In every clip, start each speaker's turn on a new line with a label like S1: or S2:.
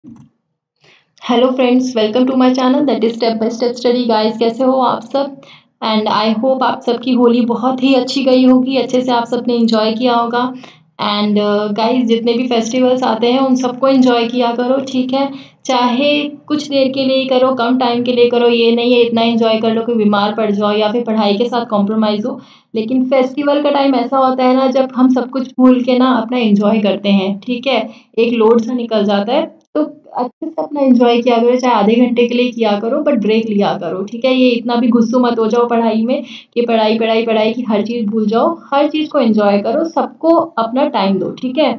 S1: Hello friends, welcome to my channel that is step by step study. Guys, कैसे हो आप सब? And I hope आप सबकी होली बहुत ही अच्छी गई होगी, अच्छे से आप सबने एंजॉय किया होगा। एंड गाइस, जितने भी फेस्टिवल्स आते हैं उन सबको एंजॉय किया करो, ठीक है। चाहे कुछ देर के लिए करो, कम टाइम के लिए करो, ये नहीं है इतना एंजॉय कर लो कि बीमार पड़ जाओ या फिर पढ़ाई के साथ कॉम्प्रोमाइज़ हो। लेकिन फेस्टिवल का टाइम ऐसा होता है ना, जब हम सब कुछ भूल के ना अपना एंजॉय करते हैं, ठीक है। एक लोड सा निकल जाता है, तो अच्छे से अपना एंजॉय किया करो, चाहे आधे घंटे के लिए किया करो, बट ब्रेक लिया करो, ठीक है। ये इतना भी गुस्सू मत हो जाओ पढ़ाई में कि पढ़ाई पढ़ाई पढ़ाई की हर चीज़ भूल जाओ। हर चीज़ को एंजॉय करो, सबको अपना टाइम दो, ठीक है।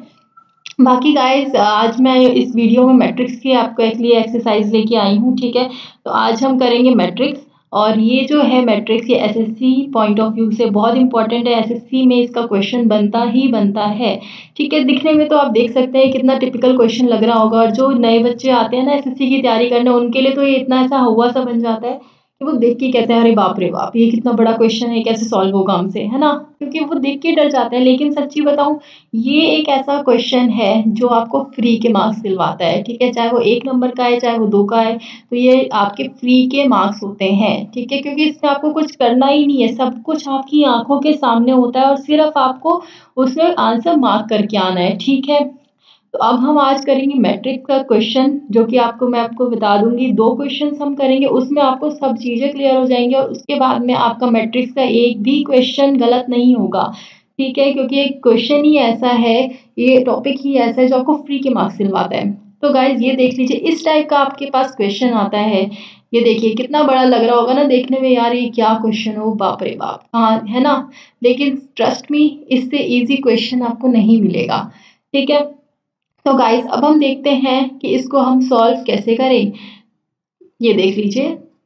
S1: बाकी गाइस, आज मैं इस वीडियो में मैट्रिक्स की आपको एक लिए एक्सरसाइज लेके आई हूँ, ठीक है। तो आज हम करेंगे मैट्रिक्स, और ये जो है मैट्रिक्स, ये एसएससी पॉइंट ऑफ व्यू से बहुत इंपॉर्टेंट है। एसएससी में इसका क्वेश्चन बनता ही बनता है, ठीक है। दिखने में तो आप देख सकते हैं कितना टिपिकल क्वेश्चन लग रहा होगा, और जो नए बच्चे आते हैं ना एसएससी की तैयारी करने, उनके लिए तो ये इतना ऐसा हुआ सा बन जाता है कि वो देख के कहते हैं अरे बाप रे बाप, ये कितना बड़ा क्वेश्चन है, कैसे सॉल्व होगा हमसे, है ना। क्योंकि वो देख के डर जाते हैं। लेकिन सच्ची बताऊं, ये एक ऐसा क्वेश्चन है जो आपको फ्री के मार्क्स दिलवाता है, ठीक है। चाहे वो 1 नंबर का है, चाहे वो 2 का है, तो ये आपके फ्री के मार्क्स होते हैं, ठीक है। क्योंकि इसमें आपको कुछ करना ही नहीं है, सब कुछ आपकी आंखों के सामने होता है, और सिर्फ आपको उसमें आंसर मार्क करके आना है, ठीक है। तो अब हम आज करेंगे मैट्रिक्स का क्वेश्चन, जो कि मैं आपको बता दूंगी। 2 क्वेश्चन हम करेंगे, उसमें आपको सब चीज़ें क्लियर हो जाएंगी, और उसके बाद में आपका मैट्रिक्स का एक भी क्वेश्चन गलत नहीं होगा, ठीक है। क्योंकि एक क्वेश्चन ही ऐसा है, ये टॉपिक ही ऐसा है जो आपको फ्री के मार्क्स दिलवाता है। तो गाइज, ये देख लीजिए, इस टाइप का आपके पास क्वेश्चन आता है। ये देखिए कितना बड़ा लग रहा होगा ना देखने में, यार ये क्या क्वेश्चन हो, बाप रे बाप, हाँ है ना। लेकिन ट्रस्ट मी, इससे इजी क्वेश्चन आपको नहीं मिलेगा, ठीक है। तो गाइस, अब हम देखते हैं कि इसको हम सॉल्व कैसे करें। ये देख लीजिए।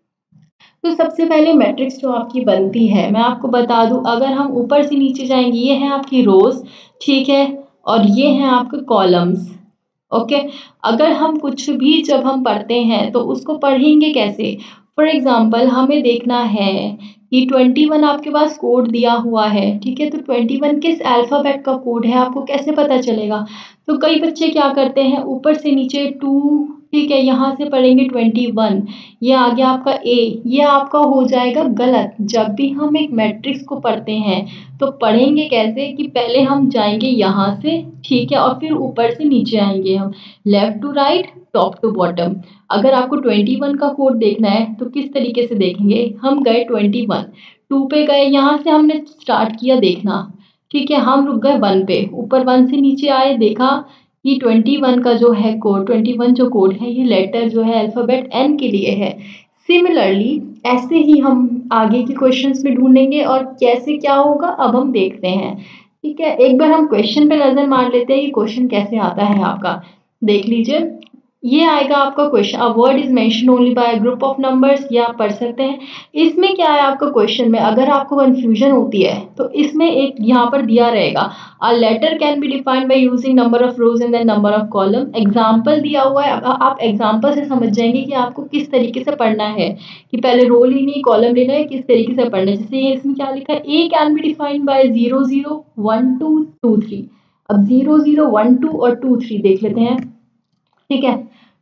S1: तो सबसे पहले मैट्रिक्स जो आपकी बनती है, मैं आपको बता दूं, अगर हम ऊपर से नीचे जाएंगे, ये है आपकी रोज, ठीक है, और ये हैं आपके कॉलम्स, ओके। अगर हम कुछ भी जब हम पढ़ते हैं तो उसको पढ़ेंगे कैसे। फॉर एग्जाम्पल, हमें देखना है कि 21 आपके पास कोड दिया हुआ है, ठीक है। तो 21 किस अल्फ़ाबेट का कोड है, आपको कैसे पता चलेगा। तो कई बच्चे क्या करते हैं, ऊपर से नीचे 2, ठीक है, यहाँ से पढ़ेंगे 21, ये आ गया आपका ए। ये आपका हो जाएगा गलत। जब भी हम एक मैट्रिक्स को पढ़ते हैं तो पढ़ेंगे कैसे कि पहले हम जाएंगे यहाँ से, ठीक है, और फिर ऊपर से नीचे आएंगे हम, left to right, top to bottom. अगर आपको 21 का कोड देखना है तो किस तरीके से देखेंगे, हम गए 21, 2 पे गए, यहाँ से हमने स्टार्ट किया देखना, ठीक है। हम रुक गए 1 पे, ऊपर 1 से नीचे आए, देखा कि 21 का जो है कोड, 21 जो कोड है, ये लेटर जो है अल्फ़ाबेट एन के लिए है। सिमिलरली ऐसे ही हम आगे के क्वेश्चंस में ढूंढेंगे, और कैसे क्या होगा अब हम देखते हैं, ठीक है। एक बार हम क्वेश्चन पे नजर मार लेते हैं कि क्वेश्चन कैसे आता है आपका। देख लीजिए, ये आएगा आपका question, a word is mention only by a group of numbers, ये आप पढ़ सकते हैं। इसमें क्या है आपका क्वेश्चन में, अगर आपको कंफ्यूजन होती है तो इसमें एक यहाँ पर दिया रहेगा, a letter can be defined by using number of rows and then number of column. Example दिया हुआ है, आप एग्जाम्पल से समझ जाएंगे कि आपको किस तरीके से पढ़ना है, कि पहले रो लेनी है, कॉलम लेना है, किस तरीके से पढ़ना है। जैसे ये इसमें क्या लिखा है, A can be defined by 0 0 1 2 2 3। अब 0 0 1 2 और 2 3 देख लेते हैं, ठीक है।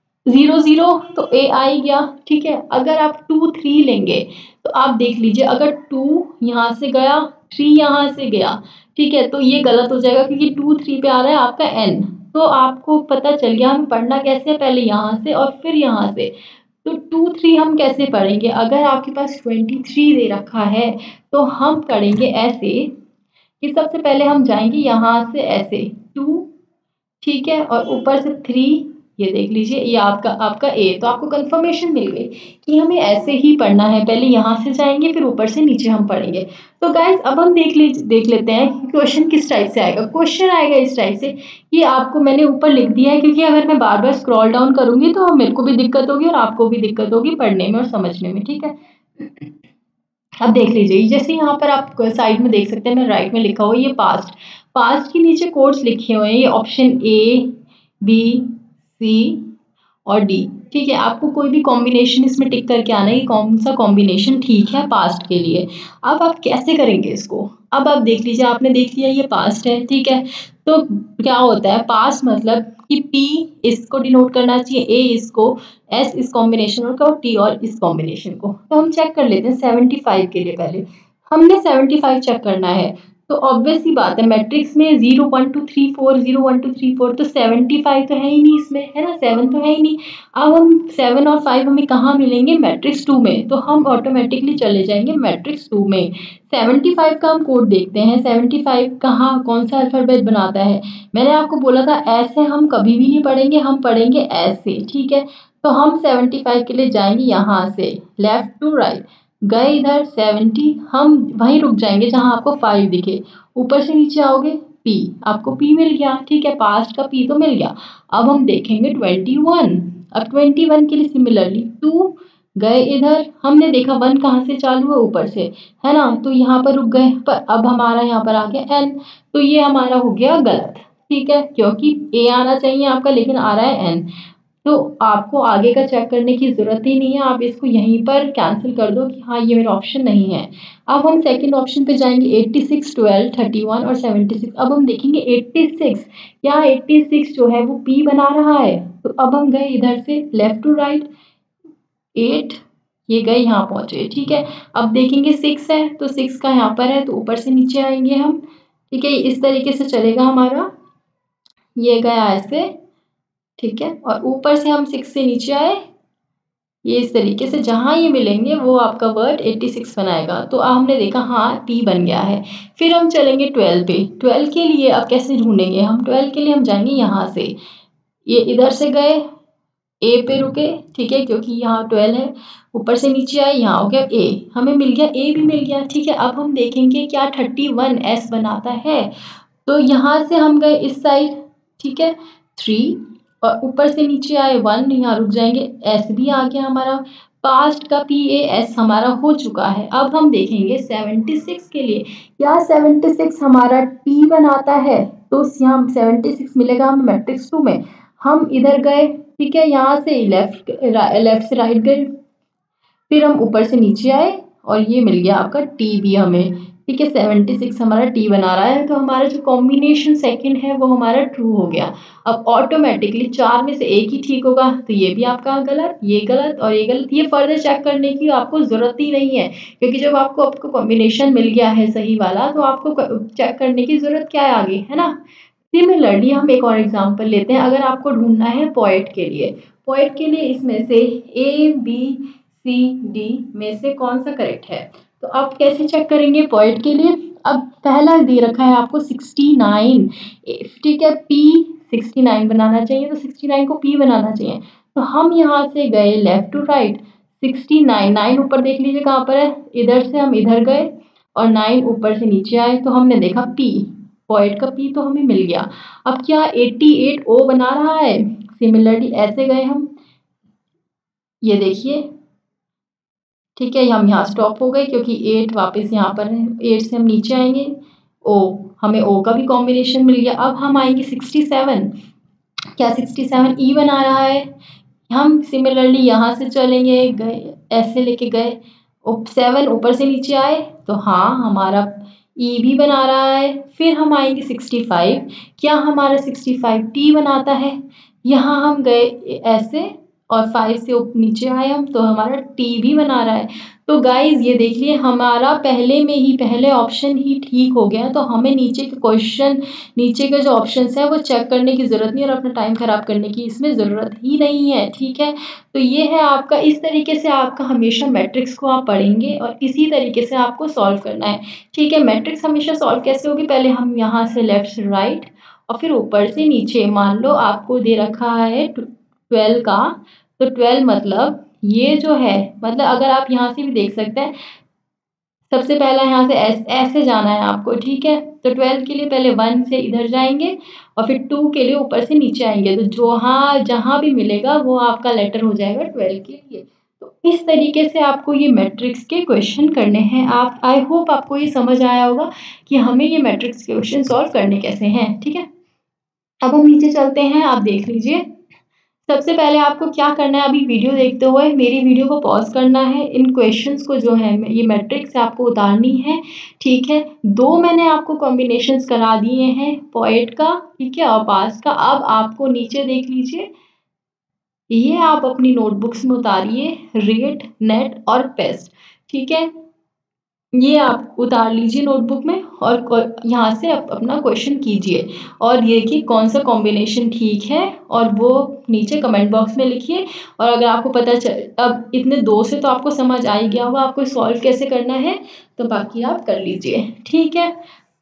S1: 0 0 तो ए आ ही गया, ठीक है। अगर आप 2 3 लेंगे तो आप देख लीजिए, अगर 2 यहाँ से गया, 3 यहाँ से गया, ठीक है, तो ये गलत हो जाएगा, क्योंकि 2 3 पे आ रहा है आपका एन। तो आपको पता चल गया हमें पढ़ना कैसे है, पहले यहाँ से और फिर यहाँ से। तो 2 3 हम कैसे पढ़ेंगे, अगर आपके पास 23 दे रखा है तो हम पढ़ेंगे ऐसे कि सबसे पहले हम जाएंगे यहाँ से ऐसे 2, ठीक है, और ऊपर से 3। ये देख लीजिए, ये आपका आपका ए। तो आपको कंफर्मेशन मिल गई कि हमें ऐसे ही पढ़ना है, पहले यहाँ से जाएंगे फिर ऊपर से नीचे हम पढ़ेंगे। तो गाइस, अब हम देख लेते हैं कि क्वेश्चन किस टाइप से आएगा। क्वेश्चन आएगा इस टाइप से, कि आपको मैंने ऊपर लिख दिया है, क्योंकि अगर मैं बार बार स्क्रॉल डाउन करूंगी तो मेरे को भी दिक्कत होगी और आपको भी दिक्कत होगी पढ़ने में और समझने में, ठीक है। अब देख लीजिए, जैसे यहाँ पर आप साइड में देख सकते हैं, मैं राइट में लिखा हुआ, ये पास्ट, पास्ट के नीचे कोड्स लिखे हुए हैं, ये ऑप्शन ए बी सी और डी, ठीक है। आपको कोई भी कॉम्बिनेशन इसमें टिक करके आना है कि कौन सा कॉम्बिनेशन ठीक है पास्ट के लिए। अब आप कैसे करेंगे इसको, अब आप देख लीजिए, आपने देख लिया ये पास्ट है, ठीक है। तो क्या होता है पास्ट, मतलब कि P इसको डिनोट करना चाहिए, A इसको, S इस कॉम्बिनेशन को, T और इस कॉम्बिनेशन को। तो हम चेक कर लेते हैं 75 के लिए। पहले हमने 75 चेक करना है, तो ऑब्वियस सी बात है मैट्रिक्स में 0 1 2 3 4 0 1 2 3 4, तो 75 तो है ही नहीं इसमें, है ना, 7 तो है ही नहीं। अब हम 7 और 5 हमें कहाँ मिलेंगे, मैट्रिक्स 2 में, तो हम ऑटोमेटिकली चले जाएंगे मैट्रिक्स 2 में। 75 का हम कोड देखते हैं, 75 कहाँ, कौन सा अल्फाबेट बनाता है। मैंने आपको बोला था ऐसे हम कभी भी नहीं पढ़ेंगे, हम पढ़ेंगे ऐसे, ठीक है। तो हम 75 के लिए जाएंगे यहाँ से लेफ्ट टू राइट, गए इधर 70, हम वहीं रुक जाएंगे जहाँ आपको 5 दिखे। ऊपर से नीचे आओगे P, आपको P मिल गया, ठीक है, पास्ट का P तो मिल गया। अब हम देखेंगे 21, अब 21 के लिए सिमिलरली 2, गए इधर, हमने देखा 1 कहाँ से चालू है, ऊपर से, है ना, तो यहाँ पर रुक गए, पर अब हमारा यहाँ पर आ गया N, तो ये हमारा हो गया गलत, ठीक है, क्योंकि A आना चाहिए आपका लेकिन आ रहा है N। तो आपको आगे का चेक करने की ज़रूरत ही नहीं है, आप इसको यहीं पर कैंसिल कर दो कि हाँ ये मेरा ऑप्शन नहीं है। अब हम सेकंड ऑप्शन पे जाएंगे, 86 12 31 और 76। अब हम देखेंगे 86, क्या 86 जो है वो P बना रहा है, तो अब हम गए इधर से लेफ्ट टू राइट 8, ये गए यहाँ पहुँचे, ठीक है। अब देखेंगे 6 है, तो 6 का यहाँ पर है, तो ऊपर से नीचे आएंगे हम, ठीक है, इस तरीके से चलेगा हमारा, ये गया ऐसे, ठीक है, और ऊपर से हम 6 से नीचे आए, ये इस तरीके से जहाँ ये मिलेंगे वो आपका वर्ड 86 बनाएगा। तो हमने देखा हाँ P बन गया है। फिर हम चलेंगे 12 पे, 12 के लिए अब कैसे ढूंढेंगे हम, 12 के लिए हम जाएंगे यहाँ से, ये इधर से गए A पे रुके, ठीक है, क्योंकि यहाँ 12 है, ऊपर से नीचे आए, यहाँ हो गया A, हमें मिल गया, A भी मिल गया, ठीक है। अब हम देखेंगे क्या 31 S बनाता है, तो यहाँ से हम गए इस साइड, ठीक है, 3, और ऊपर से नीचे आए 1, यहाँ रुक जाएंगे, S भी आ गया हमारा, पास्ट का PAS हमारा हो चुका है। अब हम देखेंगे 76 के लिए, क्या 76 हमारा T बनाता है, तो यहाँ 76 मिलेगा हमें मैट्रिक्स 2 में। हम इधर गए, ठीक है, यहाँ से लेफ्ट से राइट गए, फिर हम ऊपर से नीचे आए और ये मिल गया आपका T भी हमें, ठीक है, 76 हमारा T बना रहा है, तो हमारा जो कॉम्बिनेशन सेकंड है वो हमारा ट्रू हो गया। अब ऑटोमेटिकली 4 में से एक ही ठीक होगा, तो ये भी आपका गलत, ये गलत और ये गलत, ये फर्दर चेक करने की आपको ज़रूरत ही नहीं है, क्योंकि जब आपको कॉम्बिनेशन मिल गया है सही वाला, तो आपको चेक करने की ज़रूरत क्या है आगे, है ना। सिमिलरली हम एक और एग्जाम्पल लेते हैं, अगर आपको ढूंढना है पोएट के लिए, पोएट के लिए इसमें से ABCD में से कौन सा करेक्ट है, तो आप कैसे चेक करेंगे पोएट के लिए। अब पहला दे रखा है आपको 69, ठीक है, P 69 बनाना चाहिए, तो 69 को P बनाना चाहिए, तो हम यहाँ से गए लेफ्ट टू राइट, 69 9 ऊपर देख लीजिए कहाँ पर है, इधर से हम इधर गए और 9 ऊपर से नीचे आए, तो हमने देखा P, पॉइंट का P तो हमें मिल गया। अब क्या 88 O बना रहा है, सिमिलरली ऐसे गए हम, ये देखिए, ठीक है, हम यहाँ स्टॉप हो गए क्योंकि 8 वापस यहाँ पर है, 8 से हम नीचे आएंगे, O, हमें O का भी कॉम्बिनेशन मिल गया। अब हम आएंगे 67, क्या 67 E बना रहा है, हम सिमिलरली यहाँ से चलेंगे, गए ऐसे लेके गए, 7 ऊपर से नीचे आए, तो हाँ हमारा E भी बना रहा है। फिर हम आएंगे 65, क्या हमारा 65 T बनाता है, यहाँ हम गए ऐसे और 5 से नीचे आए हम, तो हमारा T भी बना रहा है। तो गाइज ये देखिए हमारा पहले में ही पहले ऑप्शन ही ठीक हो गया, तो हमें नीचे के क्वेश्चन, नीचे के जो ऑप्शंस है वो चेक करने की ज़रूरत नहीं और अपना टाइम ख़राब करने की इसमें ज़रूरत ही नहीं है, ठीक है। तो ये है आपका, इस तरीके से आपका हमेशा मैट्रिक्स को आप पढ़ेंगे और इसी तरीके से आपको सॉल्व करना है, ठीक है। मैट्रिक्स हमेशा सॉल्व कैसे होगी, पहले हम यहाँ से लेफ्ट से राइट और फिर ऊपर से नीचे, मान लो आपको दे रखा है 12 का, तो 12 मतलब ये जो है, मतलब अगर आप यहाँ से भी देख सकते हैं, सबसे पहला यहाँ से ऐसे जाना है आपको, ठीक है। तो 12 के लिए पहले 1 से इधर जाएंगे और फिर 2 के लिए ऊपर से नीचे आएंगे, तो जहाँ भी मिलेगा वो आपका लेटर हो जाएगा 12 के लिए। तो इस तरीके से आपको ये मैट्रिक्स के क्वेश्चन करने हैं। आप, आई होप आपको ये समझ आया होगा कि हमें ये मैट्रिक्स के क्वेश्चन सॉल्व करने कैसे हैं, ठीक है। अब हम नीचे चलते हैं, आप देख लीजिए सबसे पहले आपको क्या करना है, अभी वीडियो देखते हुए मेरी वीडियो को पॉज करना है। इन क्वेश्चंस को जो है ये मैट्रिक्स से आपको उतारनी है, ठीक है। दो मैंने आपको कॉम्बिनेशंस करा दिए हैं, पॉइंट का, ठीक है, और पास का। अब आपको नीचे देख लीजिए, ये आप अपनी नोटबुक्स में उतारिए, रेट, नेट और पेस्ट, ठीक है। ये आप उतार लीजिए नोटबुक में और यहाँ से आप अपना क्वेश्चन कीजिए और ये कि कौन सा कॉम्बिनेशन ठीक है, और वो नीचे कमेंट बॉक्स में लिखिए। और अगर आपको पता चल, अब इतने दो से तो आपको समझ आ ही गया होगा आपको सॉल्व कैसे करना है, तो बाकी आप कर लीजिए, ठीक है।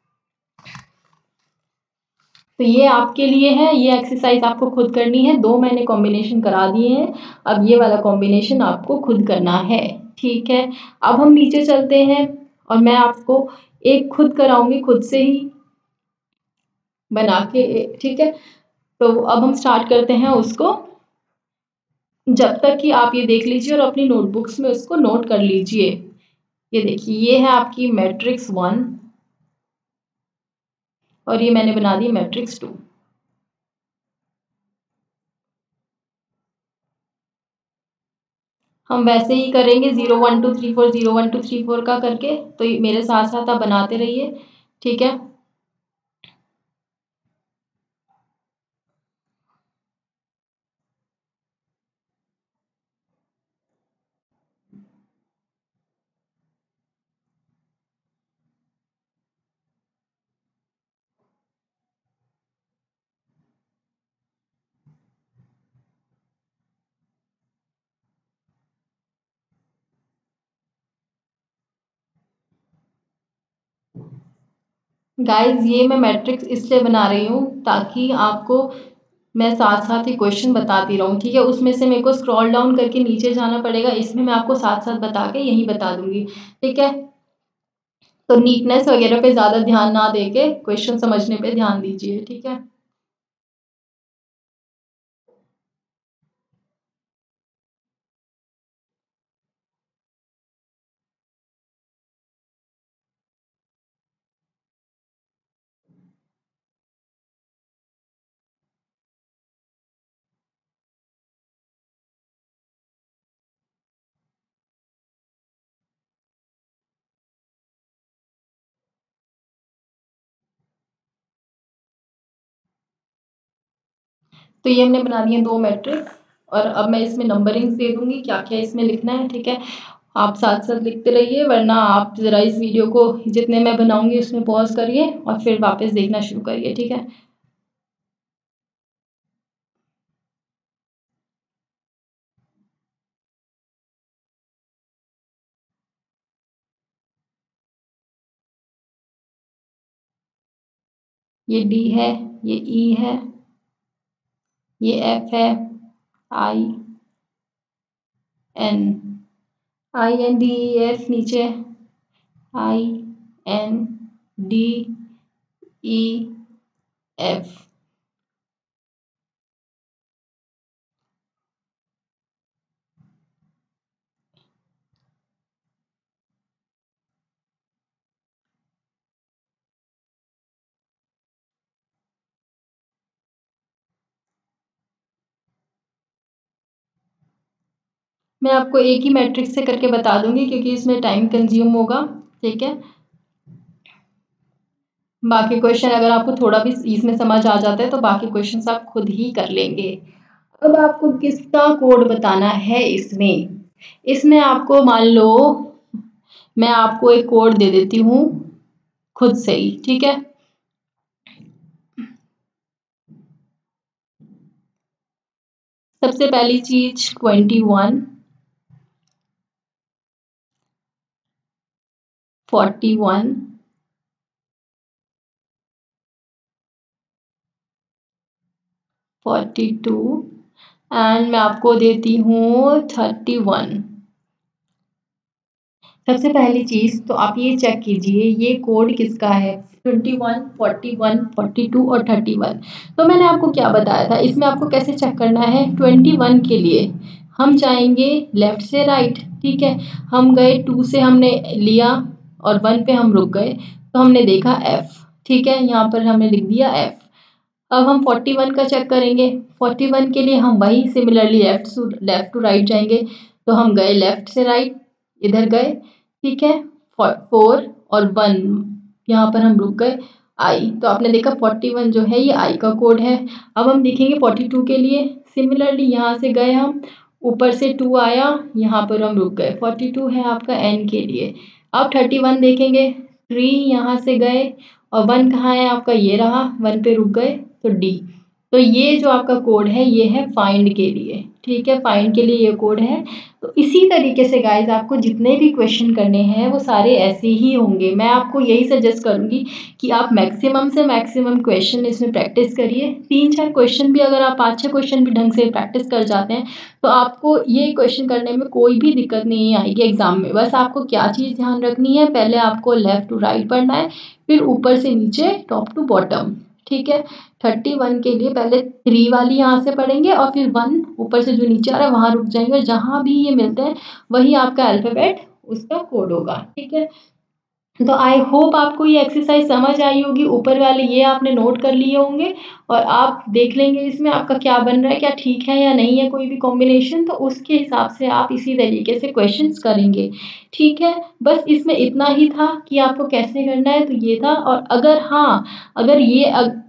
S1: तो ये आपके लिए है, ये एक्सरसाइज आपको खुद करनी है। दो मैंने कॉम्बिनेशन करा दिए हैं, अब ये वाला कॉम्बिनेशन आपको खुद करना है, ठीक है। अब हम नीचे चलते हैं और मैं आपको एक खुद कराऊंगी, खुद से ही बना के, ठीक है। तो अब हम स्टार्ट करते हैं उसको, जब तक कि आप ये देख लीजिए और अपनी नोटबुक्स में उसको नोट कर लीजिए। ये देखिए, ये है आपकी मैट्रिक्स 1 और ये मैंने बना दी मैट्रिक्स 2। हम वैसे ही करेंगे 0 1 2 3 4 0 1 2 3 4 का करके, तो ये मेरे साथ साथ आप बनाते रहिए, ठीक है। गाइस, ये मैं मैट्रिक्स इसलिए बना रही हूँ ताकि आपको मैं साथ साथ ही क्वेश्चन बताती रहूँ, ठीक है। उसमें से मेरे को स्क्रॉल डाउन करके नीचे जाना पड़ेगा, इसमें मैं आपको साथ साथ बता के यही बता दूंगी, ठीक है। तो नीटनेस वगैरह पे ज़्यादा ध्यान ना देके क्वेश्चन समझने पे ध्यान दीजिए, ठीक है। तो ये हमने बना दिए दो मैट्रिक्स, और अब मैं इसमें नंबरिंग दे दूंगी, क्या क्या इसमें लिखना है, ठीक है। आप साथ साथ लिखते रहिए, वरना आप ज़रा इस वीडियो को जितने मैं बनाऊंगी उसमें पॉज करिए और फिर वापस देखना शुरू करिए, ठीक है। ये डी है, ये ई है, ये एफ है, I N, I N D E F नीचे, I N D E F. मैं आपको एक ही मैट्रिक्स से करके बता दूंगी क्योंकि इसमें टाइम कंज्यूम होगा, ठीक है। बाकी क्वेश्चन अगर आपको थोड़ा भी इसमें समझ आ जाता है तो बाकी क्वेश्चंस आप खुद ही कर लेंगे। अब आपको किसका कोड बताना है इसमें, इसमें आपको मान लो मैं आपको एक कोड दे देती हूँ खुद से ही, ठीक है। सबसे पहली चीज 21 41 42 एंड मैं आपको देती हूँ 31। सबसे पहली चीज़ तो आप ये चेक कीजिए ये कोड किसका है, 21 41 42 और 31। तो मैंने आपको क्या बताया था, इसमें आपको कैसे चेक करना है। 21 के लिए हम जाएंगे लेफ्ट से राइट, ठीक है। हम गए 2 से हमने लिया और 1 पे हम रुक गए, तो हमने देखा F, ठीक है, यहाँ पर हमने लिख दिया F। अब हम 41 का चेक करेंगे। 41 के लिए हम वही सिमिलरली लेफ्ट टू राइट जाएंगे। तो हम गए लेफ्ट से राइट, इधर गए, ठीक है। 4 और 1 यहाँ पर हम रुक गए, आई। तो आपने देखा 41 जो है ये आई का कोड है। अब हम देखेंगे 42 के लिए, सिमिलरली यहाँ से गए हम, ऊपर से 2 आया, यहाँ पर हम रुक गए, 42 है आपका एन के लिए। अब 31 देखेंगे, 3 यहाँ से गए और 1 कहाँ है आपका, ये रहा, 1 पे रुक गए तो डी। तो ये जो आपका कोड है ये है फाइंड के लिए, ठीक है, फाइंड के लिए ये कोड है। तो इसी तरीके से गाइज आपको जितने भी क्वेश्चन करने हैं वो सारे ऐसे ही होंगे। मैं आपको यही सजेस्ट करूंगी कि आप मैक्सिमम से मैक्सिमम क्वेश्चन इसमें प्रैक्टिस करिए। 3-4 क्वेश्चन भी अगर आप 5-6 क्वेश्चन भी ढंग से प्रैक्टिस कर जाते हैं तो आपको ये क्वेश्चन करने में कोई भी दिक्कत नहीं आएगी एग्जाम में। बस आपको क्या चीज़ ध्यान रखनी है, पहले आपको लेफ्ट टू राइट पढ़ना है, फिर ऊपर से नीचे टॉप टू बॉटम, ठीक है। 31 के लिए पहले 3 वाली यहाँ से पढ़ेंगे और फिर 1 ऊपर से जो नीचे आ रहा है वहाँ रुक जाएंगे, और जहाँ भी ये मिलते हैं वही आपका अल्फ़ाबेट उसका कोड होगा, ठीक है। तो आई होप आपको ये एक्सरसाइज समझ आई होगी। ऊपर वाले ये आपने नोट कर लिए होंगे और आप देख लेंगे इसमें आपका क्या बन रहा है, क्या ठीक है या नहीं है कोई भी कॉम्बिनेशन, तो उसके हिसाब से आप इसी तरीके से क्वेश्चंस करेंगे, ठीक है। बस इसमें इतना ही था कि आपको कैसे करना है, तो ये था। और अगर हाँ, अगर ये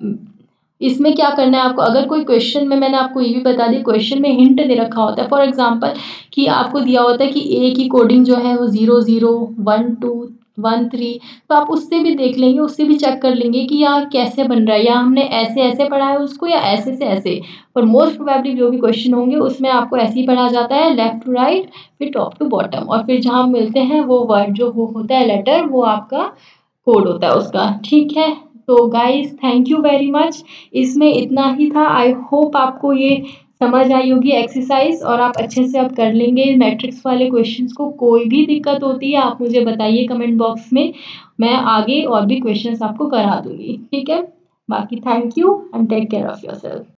S1: इसमें क्या करना है आपको, अगर कोई क्वेश्चन में, मैंने आपको ये भी बता दी, क्वेश्चन में हिंट दे रखा होता है, फॉर एग्जांपल कि आपको दिया होता है कि ए की कोडिंग जो है वो 0 0 1 2 1 3, तो आप उससे भी देख लेंगे, उससे भी चेक कर लेंगे कि यार कैसे बन रहा है, या हमने ऐसे ऐसे पढ़ा है उसको या ऐसे से ऐसे। और मोस्ट प्रोबेबली जो भी क्वेश्चन होंगे उसमें आपको ऐसे ही पढ़ा जाता है, लेफ्ट टू राइट फिर टॉप टू बॉटम, और फिर जहाँ मिलते हैं वो वर्ड जो वो होता है लेटर, वो आपका कोड होता है उसका, ठीक है। तो guys thank you very much, इसमें इतना ही था। आई होप आपको ये समझ आई होगी एक्सरसाइज और आप अच्छे से अब कर लेंगे मैट्रिक्स वाले क्वेश्चंस को। कोई भी दिक्कत होती है आप मुझे बताइए कमेंट बॉक्स में, मैं आगे और भी क्वेश्चंस आपको करा दूंगी, ठीक है। बाकी thank you and take care of yourself.